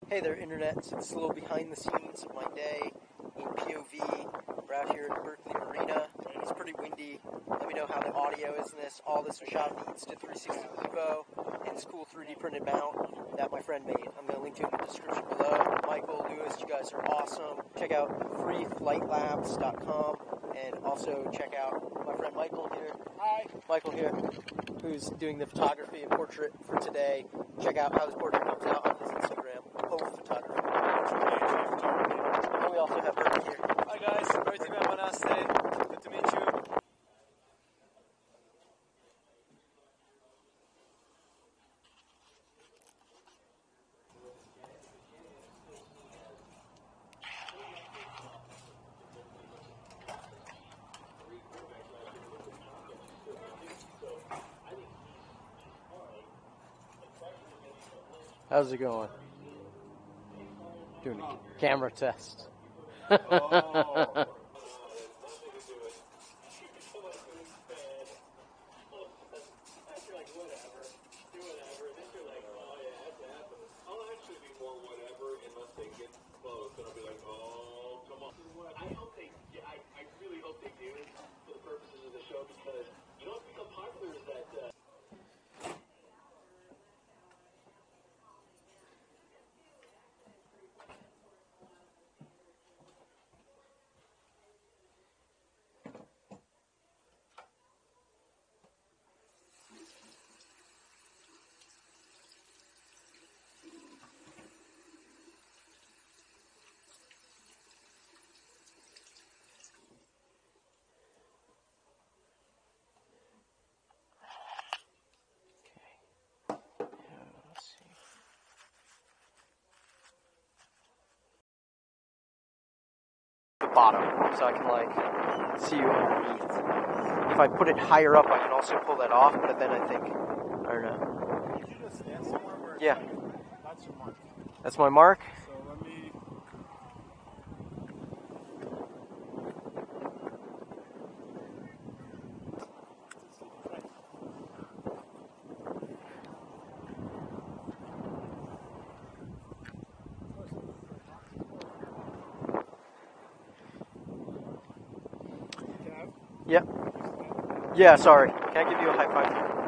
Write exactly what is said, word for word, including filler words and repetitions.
Hey there, Internet. So it's a little behind the scenes of my day in P O V. We're out here at Berkeley Marina. It's pretty windy. Let me know how the audio is in this. All this was shot in the Insta three sixty Evo and this cool three D printed mount that my friend made. I'm going to link to it in the description below. Michael, Lewis, you guys are awesome. Check out free flight labs dot com and also check out my friend Michael here. Hi. Michael here, who's doing the photography and portrait for today. Check out how this portrait comes out on his Instagram. P O V Photography. And we also have Bertie here. Hi guys, Bertie Namaste. Good to meet you. How's it going? Doing a camera test. Oh. The bottom, so I can like see you underneath. If I put it higher up, I can also pull that off, but then I think, I don't know. Can you just stand somewhere where Yeah. That's your mark. That's my mark. So let me. Yeah. Yeah, sorry. Can I give you a high five?